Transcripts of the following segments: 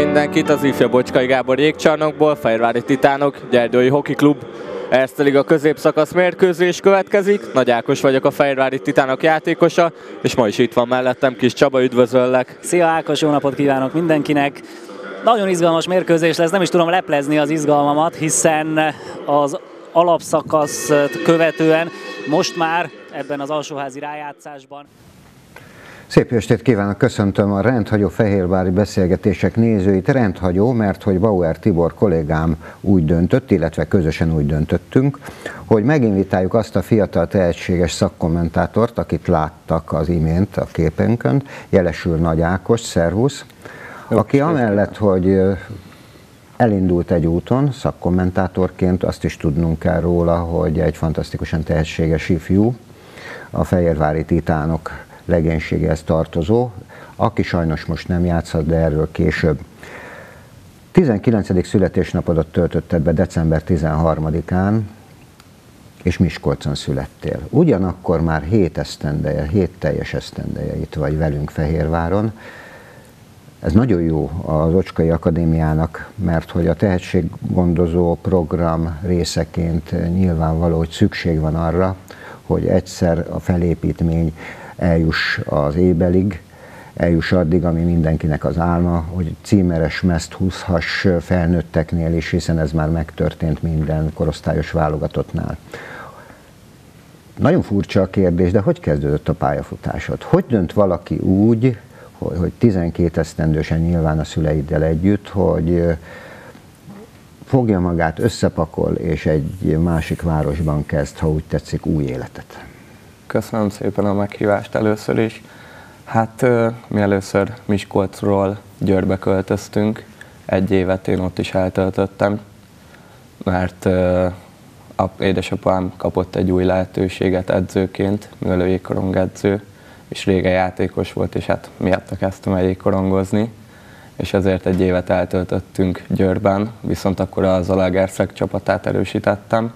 mindenkit az ifja Bocskai Gábor jégcsarnokból, Fehérvári Titánok, Gyergyói Hoki Klub. Erste Liga középszakasz mérkőzés következik. Nagy Ákos vagyok, a Fehérvári Titánok játékosa, és ma is itt van mellettem Kis Csaba, üdvözöllek. Szia Ákos, jó napot kívánok mindenkinek! Nagyon izgalmas mérkőzés lesz, nem is tudom leplezni az izgalmamat, hiszen az alapszakaszt követően most már ebben az alsóházi rájátszásban. Szép estét kívánok, köszöntöm a rendhagyó fehérvári beszélgetések nézőit. Rendhagyó, mert hogy Bauer Tibor kollégám úgy döntött, illetve közösen úgy döntöttünk, hogy meginvitáljuk azt a fiatal tehetséges szakkommentátort, akit láttak az imént a képünkön, jelesül Nagy Ákos, szervusz, aki amellett, hogy elindult egy úton szakkommentátorként, azt is tudnunk kell róla, hogy egy fantasztikusan tehetséges ifjú, a Fehérvári Titánok legénységéhez tartozó, aki sajnos most nem játszhat, de erről később. 19. születésnapodat töltötted be december 13-án, és Miskolcon születtél. Ugyanakkor már 7 teljes esztendeje itt vagy velünk Fehérváron. Ez nagyon jó az Ocskai Akadémiának, mert hogy a tehetséggondozó program részeként nyilvánvaló, hogy szükség van arra, hogy egyszer a felépítmény eljuss az ébelig, eljuss addig, ami mindenkinek az álma, hogy címeres mezt húzhass felnőtteknél is, hiszen ez már megtörtént minden korosztályos válogatottnál. Nagyon furcsa a kérdés, de hogy kezdődött a pályafutásod? Hogy dönt valaki úgy, hogy 12 esztendősen nyilván a szüleiddel együtt, hogy fogja magát, összepakol, és egy másik városban kezd, ha úgy tetszik, új életet? Köszönöm szépen a meghívást először is. Hát mi először Miskolcról Győrbe költöztünk, 1 évet én ott is eltöltöttem, mert édesapám kapott egy új lehetőséget edzőként, mivel ő jégkorongedző, és régen játékos volt, és hát miatta kezdtem el jégkorongozni, és ezért 1 évet eltöltöttünk Győrben, viszont akkor a Zalaegerszeg csapatát erősítettem,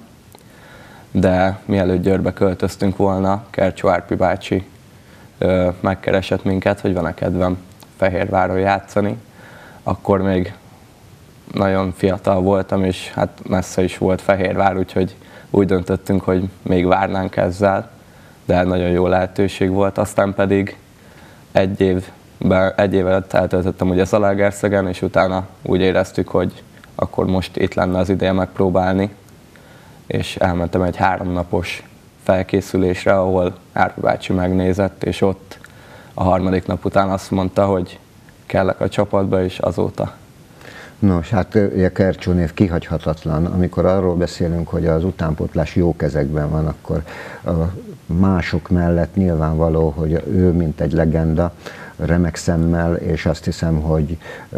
de mielőtt Győrbe költöztünk volna, Kercsó Árpi bácsi megkeresett minket, hogy van-e kedvem Fehérváron játszani. Akkor még nagyon fiatal voltam, és hát messze is volt Fehérvár, úgyhogy úgy döntöttünk, hogy még várnánk ezzel, de nagyon jó lehetőség volt. Aztán pedig egy évet eltöltöttem ugye Zalaegerszegen, és utána úgy éreztük, hogy akkor most itt lenne az ideje megpróbálni, és elmentem egy 3 napos felkészülésre, ahol Árpi bácsi megnézett, és ott a 3. nap után azt mondta, hogy kellek a csapatba, és azóta. Nos, hát ugye Kercsó név kihagyhatatlan. Amikor arról beszélünk, hogy az utánpótlás jó kezekben van, akkor mások mellett nyilvánvaló, hogy ő mint egy legenda, remek szemmel, és azt hiszem, hogy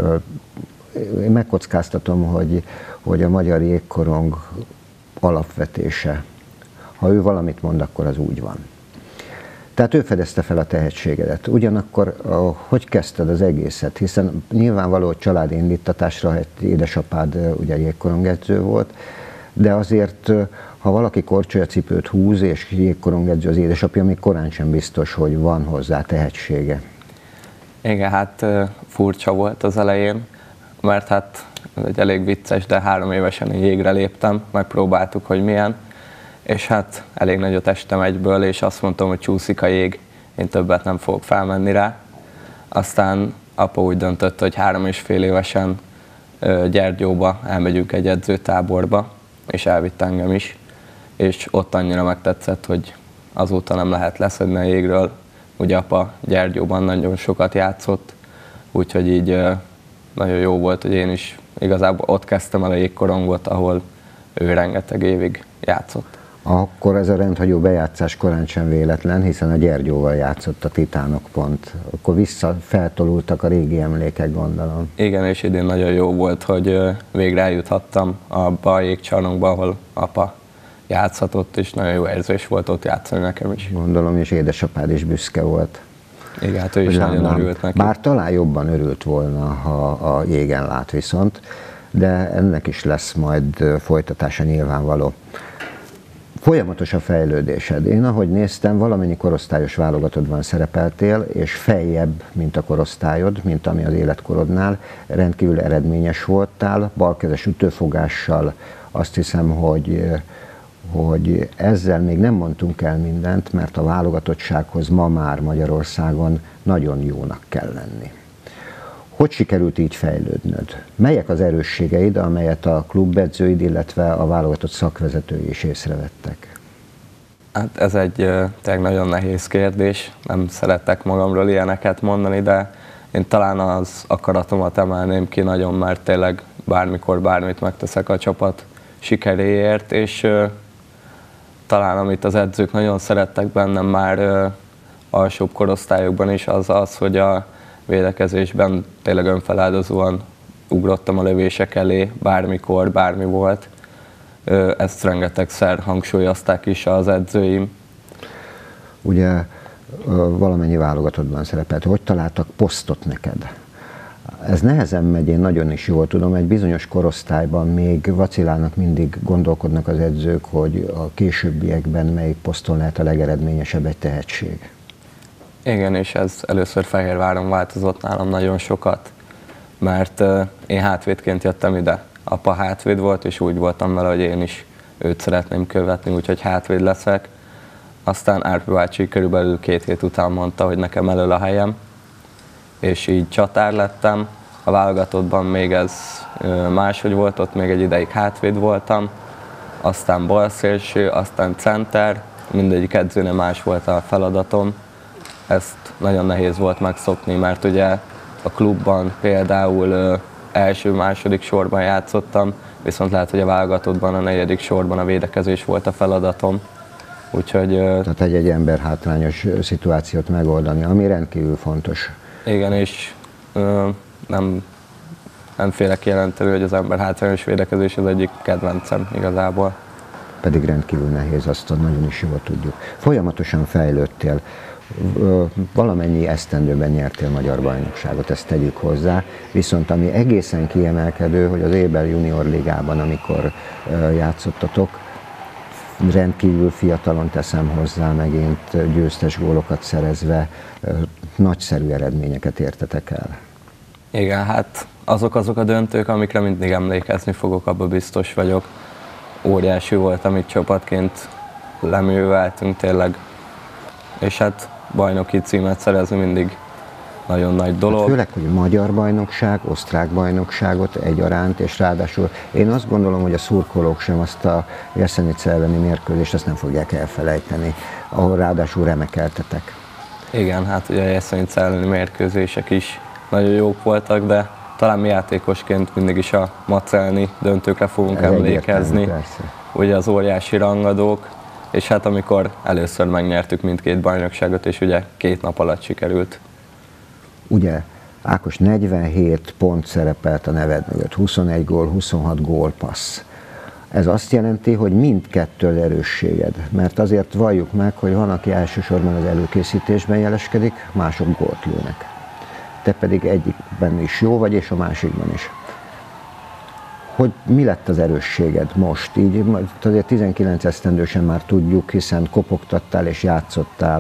én megkockáztatom, hogy a magyar jégkorong alapvetése. Ha ő valamit mond, akkor az úgy van. Tehát ő fedezte fel a tehetségedet. Ugyanakkor hogy kezdted az egészet? Hiszen nyilvánvaló, hogy családi indítatásra egy édesapád ugye jégkorongedző volt, de azért, ha valaki korcsolyacipőt húz és jégkorongedző az édesapja, még korán sem biztos, hogy van hozzá tehetsége. Igen, hát furcsa volt az elején, mert hát ez egy elég vicces, de 3 évesen jégre léptem, megpróbáltuk, hogy milyen, és hát elég nagyot estem egyből, és azt mondtam, hogy csúszik a jég, én többet nem fogok felmenni rá. Aztán apa úgy döntött, hogy 3,5 évesen Gyergyóba elmegyünk egy edzőtáborba, és elvitt engem is, és ott annyira megtetszett, hogy azóta nem lehet leszedni a jégről. Ugye apa Gyergyóban nagyon sokat játszott, úgyhogy így nagyon jó volt, hogy én is igazából ott kezdtem el a jégkorongot, ahol ő rengeteg évig játszott. Akkor ez a rendhagyó bejátszás korán sem véletlen, hiszen a Gyergyóval játszott a Titánok pont. Akkor feltolultak a régi emlékek, gondolom. Igen, és idén nagyon jó volt, hogy végre eljuthattam abba a jégcsarnokba, ahol apa játszhatott, és nagyon jó érzés volt ott játszani nekem is. Gondolom, és édesapád is büszke volt. Igen, hát ő is nagyon örült neki. Bár talán jobban örült volna, ha a jégen lát viszont, de ennek is lesz majd folytatása nyilvánvaló. Folyamatos a fejlődésed. Én ahogy néztem, valamennyi korosztályos válogatottban szerepeltél, és feljebb, mint a korosztályod, mint ami az életkorodnál, rendkívül eredményes voltál, balkezes ütőfogással. Azt hiszem, hogy ezzel még nem mondtunk el mindent, mert a válogatottsághoz ma már Magyarországon nagyon jónak kell lenni. Hogy sikerült így fejlődnöd? Melyek az erősségeid, amelyet a klubedzőid, illetve a válogatott szakvezetői is észrevettek? Hát ez egy tényleg nagyon nehéz kérdés. Nem szeretek magamról ilyeneket mondani, de én talán az akaratomat emelném ki nagyon, mert tényleg bármikor bármit megteszek a csapat sikeréért, és talán amit az edzők nagyon szerettek bennem már alsóbb korosztályokban is, az az, hogy a védekezésben tényleg önfeláldozóan ugrottam a lövések elé, bármikor, bármi volt. Ezt rengetegszer hangsúlyozták is az edzőim. Ugye valamennyi válogatottban szerepelt. Hogy találtak posztot neked? Ez nehezen megy, én nagyon is jól tudom, egy bizonyos korosztályban még vacilálnak, mindig gondolkodnak az edzők, hogy a későbbiekben melyik poszton lehet a legeredményesebb egy tehetség. Igen, és ez először Fehérváron változott nálam nagyon sokat, mert én hátvédként jöttem ide. Apa hátvéd volt, és úgy voltam vele, hogy én is őt szeretném követni, úgyhogy hátvéd leszek. Aztán Árpi bácsi körülbelül 2 hét után mondta, hogy nekem elől a helyem, és így csatár lettem. A válogatottban még ez máshogy volt, ott még egy ideig hátvéd voltam, aztán balszélső, aztán center, mindegyik edzőnél más volt a feladatom. Ezt nagyon nehéz volt megszokni, mert ugye a klubban például első-második sorban játszottam, viszont lehet, hogy a válogatottban a 4. sorban a védekezés volt a feladatom. Úgyhogy... Tehát egy ember hátrányos szituációt megoldani, ami rendkívül fontos. Igen, és nem félek jelenteni, hogy az ember hátrányos védekezés az egyik kedvencem igazából. Pedig rendkívül nehéz, azt nagyon is jól tudjuk. Folyamatosan fejlődtél. Valamennyi esztendőben nyertél magyar bajnokságot, ezt tegyük hozzá, viszont ami egészen kiemelkedő, hogy az Éber Junior Ligában, amikor játszottatok, rendkívül fiatalon, teszem hozzá, megint győztes gólokat szerezve, nagyszerű eredményeket értetek el. Igen, hát azok a döntők, amikre mindig emlékezni fogok, abban biztos vagyok. Óriási volt, amit csapatként leműveltünk tényleg, és hát bajnoki címet szerezni mindig nagyon nagy dolog. Hát főleg, hogy magyar bajnokság, osztrák bajnokságot egyaránt, és ráadásul én azt gondolom, hogy a szurkolók sem azt a Jesenice elleni mérkőzést azt nem fogják elfelejteni, ahol ráadásul remekeltetek. Igen, hát ugye a Jesenice elleni mérkőzések is nagyon jók voltak, de talán mi játékosként mindig is a macelni döntőkre fogunk emlékezni. Ugye az óriási rangadók, és hát amikor először megnyertük mindkét bajnokságot, és ugye 2 nap alatt sikerült. Ugye, Ákos, 47 pont szerepelt a neved mögött, 21 gól, 26 gólpassz. Ez azt jelenti, hogy mindkettő erősséged, mert azért valljuk meg, hogy van, aki elsősorban az előkészítésben jeleskedik, mások gólt lőnek. Te pedig egyikben is jó vagy, és a másikban is. Hogy mi lett az erősséged most? Így azért 19 esztendősen már tudjuk, hiszen kopogtattál és játszottál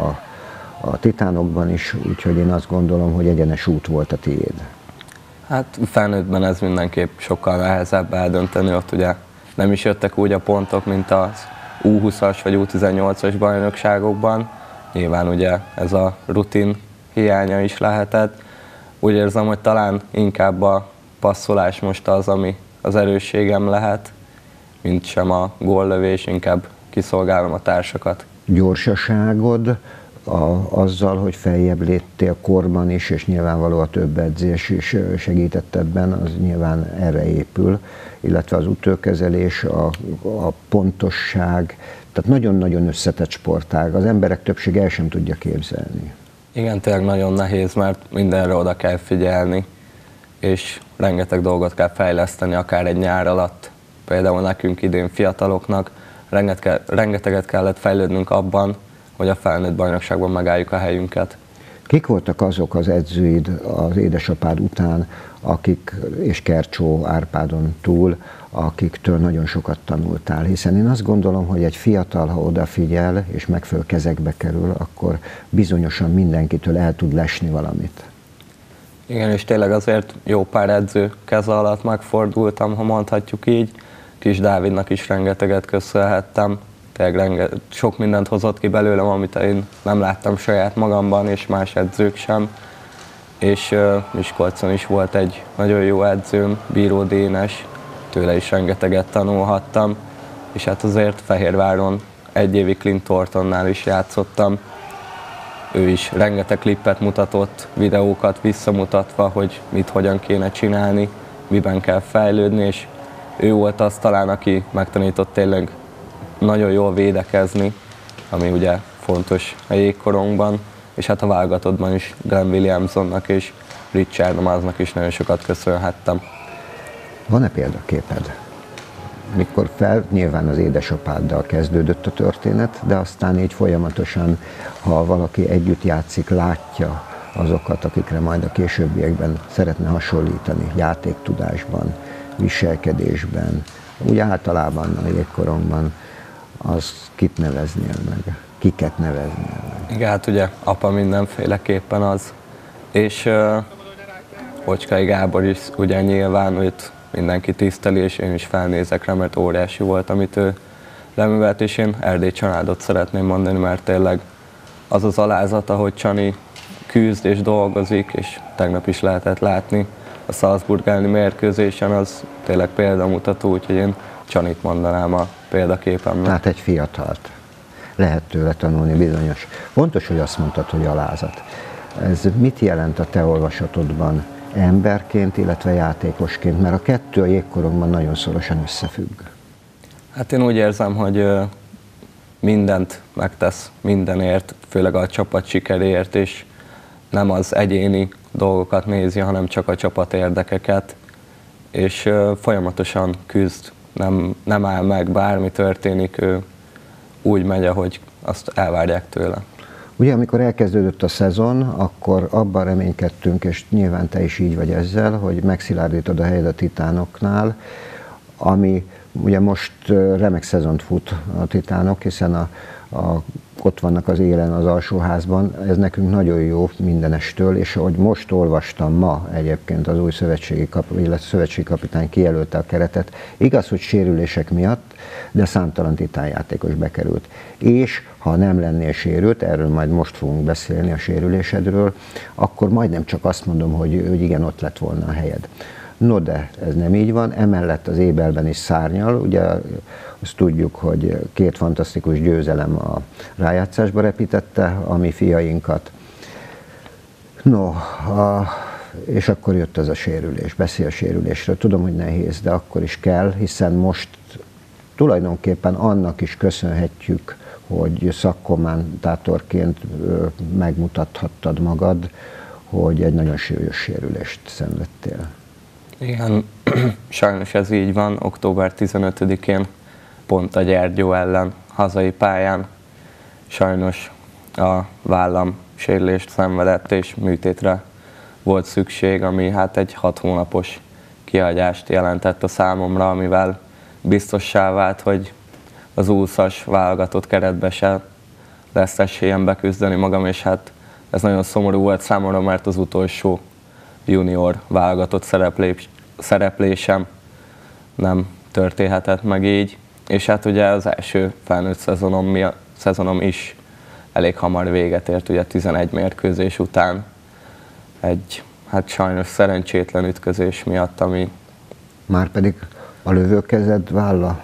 a Titánokban is, úgyhogy én azt gondolom, hogy egyenes út volt a tiéd. Hát felnőttben ez mindenképp sokkal nehezebb eldönteni, ott ugye nem is jöttek úgy a pontok, mint az U20-as vagy U18-as bajnokságokban. Nyilván ugye ez a rutin hiánya is lehetett. Úgy érzem, hogy talán inkább a passzolás most az, ami az erősségem lehet, mint sem a góllövés, inkább kiszolgálom a társakat. Gyorsaságod, azzal, hogy feljebb léptél korban is, és nyilvánvaló a több edzés is segített ebben, az nyilván erre épül, illetve az ütőkezelés, a pontosság, tehát nagyon-nagyon összetett sportág, az emberek többsége el sem tudja képzelni. Igen, tényleg nagyon nehéz, mert mindenre oda kell figyelni, és rengeteg dolgot kell fejleszteni, akár egy nyár alatt. Például nekünk idén fiataloknak rengeteget kellett fejlődnünk abban, hogy a felnőtt bajnokságban megálljuk a helyünket. Kik voltak azok az edzőid az édesapád után, akik, és Kercsó Árpádon túl, akiktől nagyon sokat tanultál? Hiszen én azt gondolom, hogy egy fiatal, ha odafigyel és megfelelő kezekbe kerül, akkor bizonyosan mindenkitől el tud lesni valamit. Igen, és tényleg azért jó pár edző keze alatt megfordultam, ha mondhatjuk így. Kis Dávidnak is rengeteget köszönhettem. Tényleg sok mindent hozott ki belőlem, amit én nem láttam saját magamban, és más edzők sem. És Miskolcon is volt egy nagyon jó edzőm, Bíró Dénes, tőle is rengeteget tanulhattam. És hát azért Fehérváron egy évig Clint Thorntonnál is játszottam. Ő is rengeteg klippet mutatott, videókat visszamutatva, hogy mit, hogyan kéne csinálni, miben kell fejlődni, és ő volt az talán, aki megtanított tényleg nagyon jól védekezni, ami ugye fontos a jégkorongban, és hát a válogatottban is Glenn Williamsonnak és Richard Namaznak is nagyon sokat köszönhettem. Van-e példaképed? Mikor nyilván az édesapáddal kezdődött a történet, de aztán így folyamatosan, ha valaki együtt játszik, látja azokat, akikre majd a későbbiekben szeretne hasonlítani, játéktudásban, viselkedésben, úgy általában a jégkorongban, az kit neveznél meg? Kiket neveznél meg? Igen, hát ugye apa mindenféleképpen az, és Ocskai Gábor is ugye nyilván őt mindenki tiszteli, és én is felnézek rá, mert óriási volt, amit ő leművelt, és én Erdély családot szeretném mondani, mert tényleg az az alázat, ahogy Csani küzd és dolgozik, és tegnap is lehetett látni a Salzburg elleni mérkőzésen, az tényleg példamutató, úgyhogy én Csanit mondanám a példaképemnek. Tehát egy fiatalt lehet tőle tanulni bizonyos. Fontos, hogy azt mondtad, hogy alázat. Ez mit jelent a te olvasatodban emberként, illetve játékosként? Mert a kettő a jégkorongban nagyon szorosan összefügg. Hát én úgy érzem, hogy mindent megtesz mindenért, főleg a csapat sikeréért, és nem az egyéni dolgokat nézi, hanem csak a csapat érdekeket, és folyamatosan küzd, nem áll meg, bármi történik, ő úgy megy, ahogy azt elvárják tőle. Ugye, amikor elkezdődött a szezon, akkor abban reménykedtünk, és nyilván te is így vagy ezzel, hogy megszilárdítod a helyed a Titánoknál, ami ugye most remek szezont fut a Titánok, hiszen ott vannak az élen az alsóházban, ez nekünk nagyon jó mindenestől, és ahogy most olvastam ma egyébként az új szövetségi kapitány kijelölte a keretet, igaz, hogy sérülések miatt, de számtalan titánjátékos bekerült. És ha nem lennél sérült, erről majd most fogunk beszélni a sérülésedről, akkor majdnem csak azt mondom, hogy igen, ott lett volna a helyed. No, de ez nem így van, emellett az ébelben is szárnyal, ugye azt tudjuk, hogy két fantasztikus győzelem a rájátszásba repítette a mi fiainkat. No, és akkor jött ez a sérülés, beszél a sérülésről, tudom, hogy nehéz, de akkor is kell, hiszen most tulajdonképpen annak is köszönhetjük, hogy szakkommentátorként megmutathattad magad, hogy egy nagyon súlyos sérülést szenvedtél. Igen, sajnos ez így van. Október 15-én pont a Gyergyó ellen hazai pályán sajnos a vállam sérülést szenvedett, és műtétre volt szükség, ami hát egy 6 hónapos kihagyást jelentett a számomra, amivel biztossá vált, hogy az 20-as válogatott keretbe se lesz esélyem beküzdeni magam, és hát ez nagyon szomorú volt számomra, mert az utolsó junior válogatott szereplésem nem történhetett meg így, és hát ugye az első felnőtt szezonom is elég hamar véget ért, ugye 11 mérkőzés után egy hát sajnos szerencsétlen ütközés miatt, ami... Márpedig a lövőkezed válla?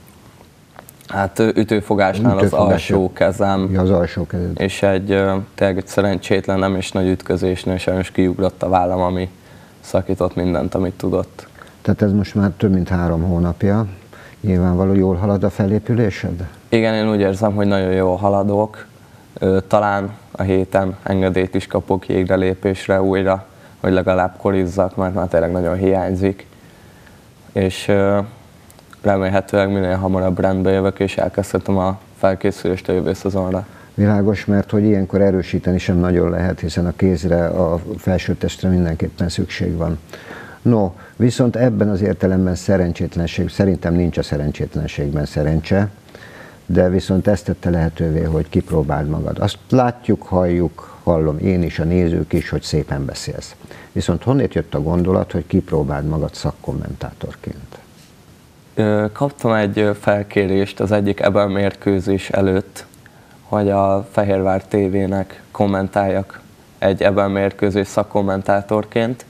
Hát ütőfogásnál az alsó kezem, ja, az alsó kezed. És tényleg egy szerencsétlen, nem is nagy ütközésnél sajnos kiugrott a vállam, ami szakított mindent, amit tudott. Tehát ez most már több mint 3 hónapja. Nyilvánvaló jól halad a felépülésed? Igen, én úgy érzem, hogy nagyon jól haladok. Talán a héten engedélyt is kapok jégre lépésre újra, hogy legalább korizzak, mert már tényleg nagyon hiányzik. És remélhetőleg minél hamarabb rendbe jövök, és elkezdhetem a felkészülést a jövő szezonra. Világos, mert hogy ilyenkor erősíteni sem nagyon lehet, hiszen a kézre, a felsőtestre mindenképpen szükség van. No, viszont ebben az értelemben szerencsétlenség, szerintem nincs a szerencsétlenségben szerencse, de viszont ezt tette lehetővé, hogy kipróbáld magad. Azt látjuk, halljuk, hallom én is, a nézők is, hogy szépen beszélsz. Viszont honnét jött a gondolat, hogy kipróbáld magad szakkommentátorként? Kaptam egy felkérést az egyik EBA mérkőzés előtt, hogy a Fehérvár TV-nek kommentáljak egy EBA mérkőzés szakkommentátorként.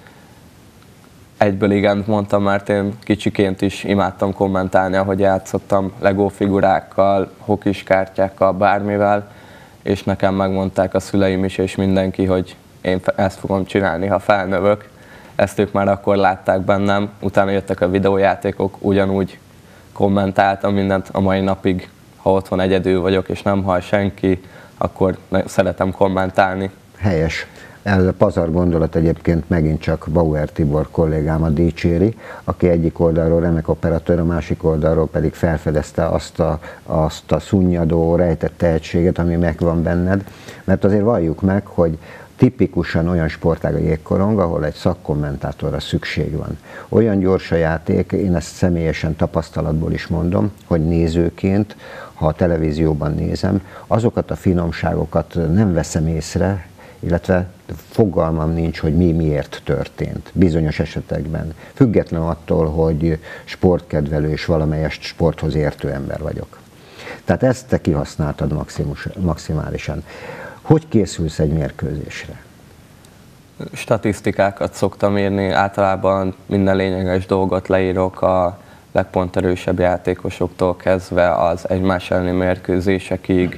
Egyből igent mondtam, mert én kicsiként is imádtam kommentálni, ahogy játszottam Lego figurákkal, hokis kártyákkal, bármivel, és nekem megmondták a szüleim is, és mindenki, hogy én ezt fogom csinálni, ha felnövök. Ezt ők már akkor látták bennem, utána jöttek a videójátékok, ugyanúgy kommentáltam mindent a mai napig, ha otthon egyedül vagyok, és nem hall senki, akkor szeretem kommentálni. Helyes. Ez a pazar gondolat egyébként megint csak Bauer Tibor kollégámat dicséri, aki egyik oldalról remek operatőr, a másik oldalról pedig felfedezte azt a szunnyadó, rejtett tehetséget, ami megvan benned. Mert azért valljuk meg, hogy tipikusan olyan sportág a jégkorong, ahol egy szakkommentátorra szükség van. Olyan gyors a játék, én ezt személyesen tapasztalatból is mondom, hogy nézőként, ha a televízióban nézem, azokat a finomságokat nem veszem észre, illetve fogalmam nincs, hogy miért történt bizonyos esetekben. Független attól, hogy sportkedvelő és valamelyest sporthoz értő ember vagyok. Tehát ezt te kihasználtad maximálisan. Hogy készülsz egy mérkőzésre? Statisztikákat szoktam írni, általában minden lényeges dolgot leírok a legponterősebb játékosoktól kezdve az egymás elleni mérkőzésekig,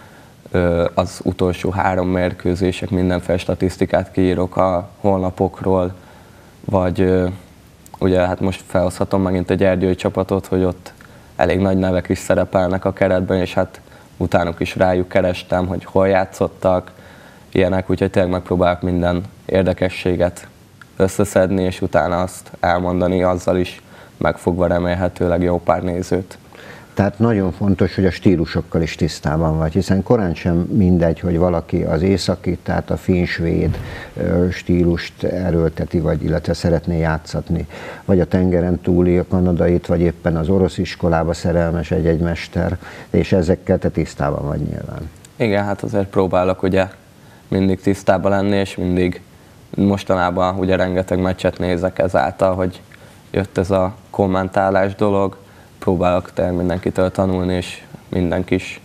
az utolsó 3 mérkőzések, mindenféle statisztikát kiírok a honlapokról, vagy ugye hát most felhozhatom megint egy erdélyi csapatot, hogy ott elég nagy nevek is szerepelnek a keretben, és hát utánuk is rájuk kerestem, hogy hol játszottak, ilyenek, úgyhogy tényleg megpróbálok minden érdekességet összeszedni, és utána azt elmondani, azzal is megfogva remélhetőleg jó pár nézőt. Tehát nagyon fontos, hogy a stílusokkal is tisztában vagy, hiszen korán sem mindegy, hogy valaki az északi, tehát a finn-svéd stílust erőlteti, vagy illetve szeretné játszatni, vagy a tengeren túli, a kanadait, vagy éppen az orosz iskolába szerelmes egy mester, és ezekkel te tisztában vagy nyilván. Igen, hát azért próbálok ugye mindig tisztában lenni, és mindig mostanában ugye rengeteg meccset nézek ezáltal, hogy jött ez a kommentálás dolog, próbálok mindenkitől tanulni, és mindenki is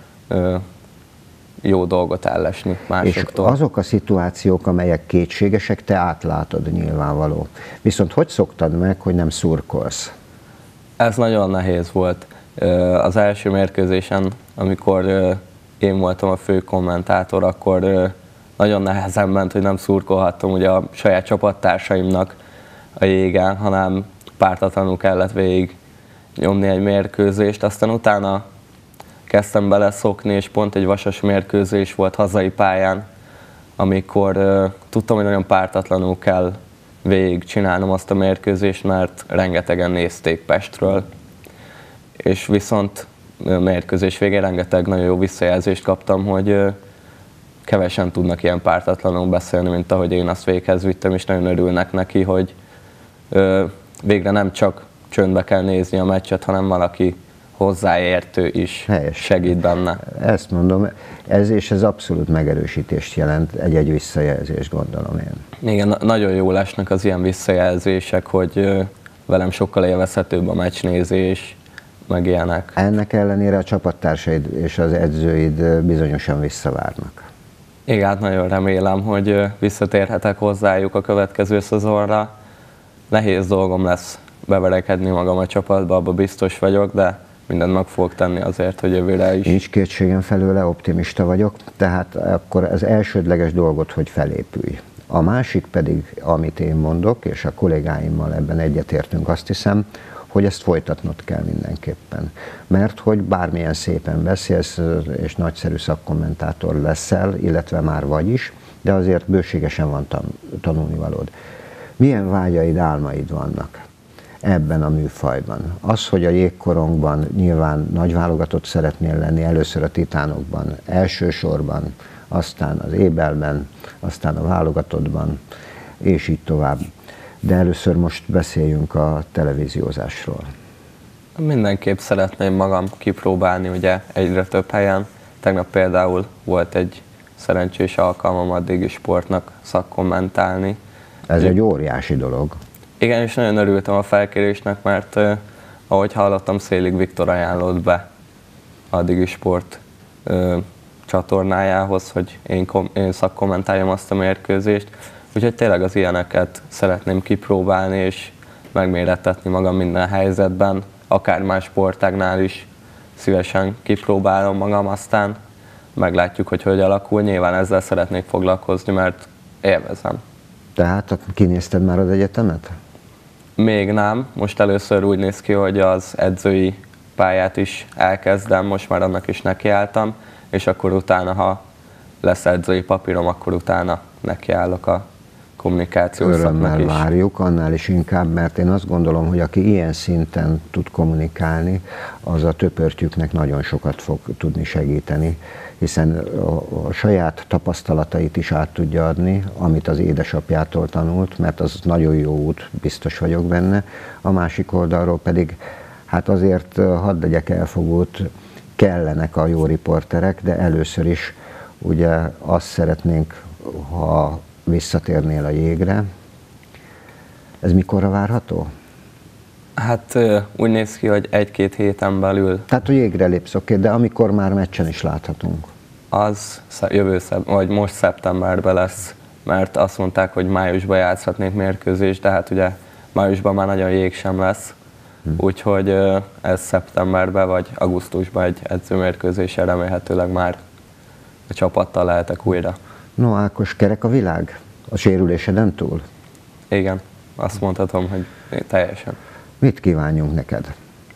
jó dolgot ellesni másoktól. És azok a szituációk, amelyek kétségesek, te átlátod nyilvánvaló. Viszont hogy szoktad meg, hogy nem szurkolsz? Ez nagyon nehéz volt. Az első mérkőzésen, amikor én voltam a fő kommentátor, akkor nagyon nehezen ment, hogy nem szurkolhattam ugye a saját csapattársaimnak a jégen, hanem pártatlanul kellett végig nyomni egy mérkőzést. Aztán utána kezdtem beleszokni, és pont egy vasas mérkőzés volt hazai pályán, amikor tudtam, hogy nagyon pártatlanul kell végig csinálnom azt a mérkőzést, mert rengetegen nézték Pestről. És viszont mérkőzés végén rengeteg nagyon jó visszajelzést kaptam, hogy kevesen tudnak ilyen pártatlanul beszélni, mint ahogy én azt véghez vittem, és nagyon örülnek neki, hogy végre nem csak csöndbe kell nézni a meccset, hanem valaki hozzáértő is segít benne. Ezt mondom, ez abszolút megerősítést jelent, egy visszajelzés, gondolom én. Igen, nagyon jól esnek az ilyen visszajelzések, hogy velem sokkal élvezhetőbb a meccsnézés, meg ilyenek. Ennek ellenére a csapattársaid és az edzőid bizonyosan visszavárnak. Igen, hát nagyon remélem, hogy visszatérhetek hozzájuk a következő szezonra. Nehéz dolgom lesz beverekedni magam a csapatba, abban biztos vagyok, de mindent meg fogok tenni azért, hogy jövőre is. Nincs kétségem felőle, optimista vagyok, tehát akkor az elsődleges dolgot, hogy felépülj. A másik pedig, amit én mondok, és a kollégáimmal ebben egyetértünk, azt hiszem, hogy ezt folytatnod kell mindenképpen. Mert hogy bármilyen szépen beszélsz, és nagyszerű szakkommentátor leszel, illetve már vagy is, de azért bőségesen van tanulnivalód. Milyen vágyaid, álmaid vannak? ebben a műfajban. Az, hogy a jégkorongban nyilván nagy válogatott szeretnél lenni, először a titánokban, elsősorban, aztán az ébelben, aztán a válogatottban, és így tovább. De először most beszéljünk a televíziózásról. Mindenképp szeretném magam kipróbálni, ugye egyre több helyen. Tegnap például volt egy szerencsés alkalmam a Digi Sportnak szakkommentálni. Ez egy óriási dolog. Igen, és nagyon örültem a felkérésnek, mert ahogy hallottam, Szélig Viktor ajánlott be a Digi Sport csatornájához, hogy én szakkommentáljam azt a mérkőzést. Úgyhogy tényleg az ilyeneket szeretném kipróbálni, és megmérettetni magam minden helyzetben, akár más sportágnál is szívesen kipróbálom magam, aztán meglátjuk, hogy alakul. Nyilván ezzel szeretnék foglalkozni, mert élvezem. Tehát kinézted már az egyetemet? Még nem. Most először úgy néz ki, hogy az edzői pályát is elkezdem, most már annak is nekiálltam, és akkor utána, ha lesz edzői papírom, akkor utána nekiállok a kommunikációs szaknak is. Örömmel várjuk, annál is inkább, mert én azt gondolom, hogy aki ilyen szinten tud kommunikálni, az a töpörtyűknek nagyon sokat fog tudni segíteni, hiszen a saját tapasztalatait is át tudja adni, amit az édesapjától tanult, mert az nagyon jó út, biztos vagyok benne. A másik oldalról pedig, hát azért hadd legyek elfogult, kellenek a jó riporterek, de először is ugye azt szeretnénk, ha visszatérnél a jégre. Ez mikorra várható? Hát úgy néz ki, hogy 1-2 héten belül. Tehát a jégre lépsz, oké, de amikor már meccsen is láthatunk? Az vagy most szeptemberben lesz, mert azt mondták, hogy májusban játszhatnék mérkőzést, de hát ugye májusban már nagyon jég sem lesz. Úgyhogy ez szeptemberben vagy augusztusban egy edzőmérkőzésen remélhetőleg már a csapattal lehetek újra. No, Ákos, kerek a világ? A sérüléseden túl? Igen, azt mondhatom, hogy teljesen. Mit kívánjunk neked?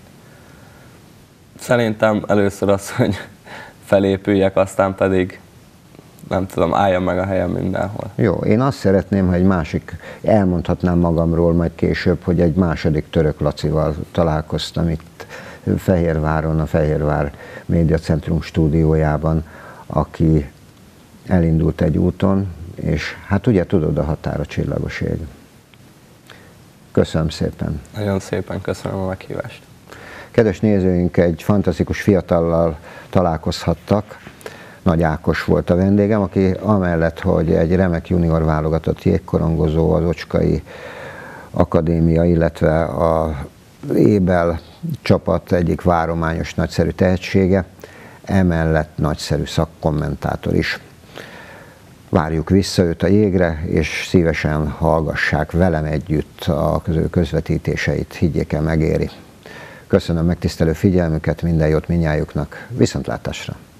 Szerintem először az, hogy felépüljek, aztán pedig nem tudom, álljam meg a helyem mindenhol. Jó, én azt szeretném, ha egy másik, elmondhatnám magamról majd később, hogy egy második Török Lacival találkoztam itt Fehérváron, a Fehérvár Médiacentrum stúdiójában, aki elindult egy úton, és hát ugye tudod, a határ a csillagos ég. Köszönöm szépen. Nagyon szépen köszönöm a meghívást. Kedves nézőink, egy fantasztikus fiatallal találkozhattak. Nagy Ákos volt a vendégem, aki amellett, hogy egy remek junior válogatott jégkorongozó, az Ocskai Akadémia, illetve az Ébel csapat egyik várományos nagyszerű tehetsége, emellett nagyszerű szakkommentátor is. Várjuk vissza őt a jégre, és szívesen hallgassák velem együtt a közvetítéseit, higgyék el, megéri. Köszönöm megtisztelő figyelmüket, minden jót mindnyájuknak, viszontlátásra!